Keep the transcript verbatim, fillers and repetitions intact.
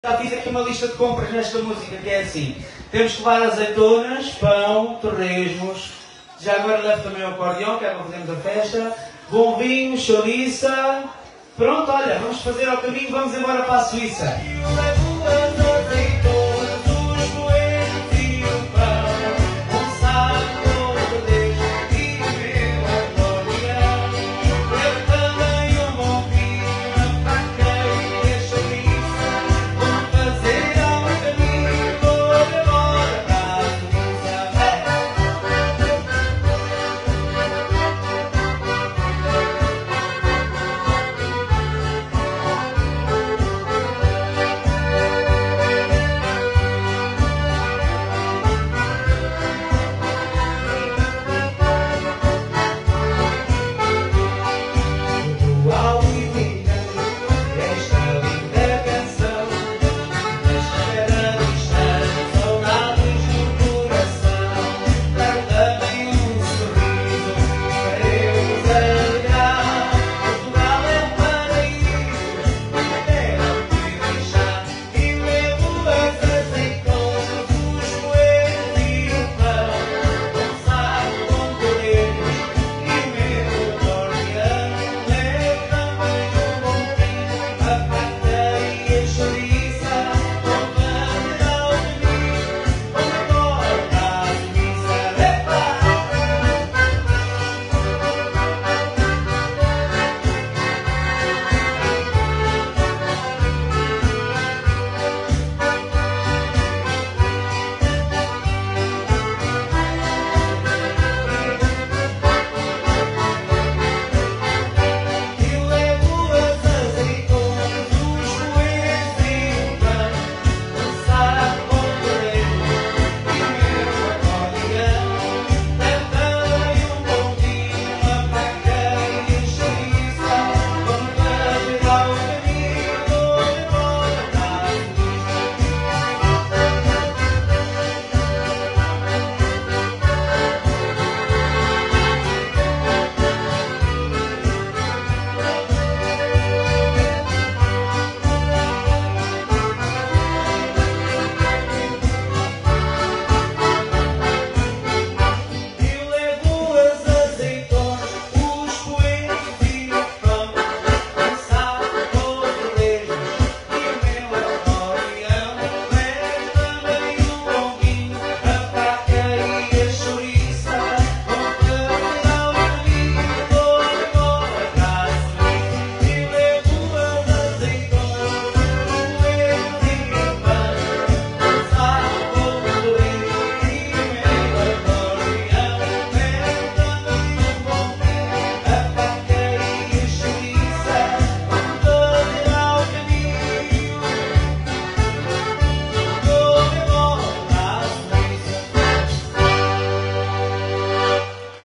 Já fiz aqui uma lista de compras nesta música que é assim. Temos que levar azeitonas, pão, torresmos. Já agora levo também o acordeão, que é para fazermos a festa. Bom vinho, chouriça. Pronto, olha, vamos fazer ao caminho, vamos embora para a Suíça.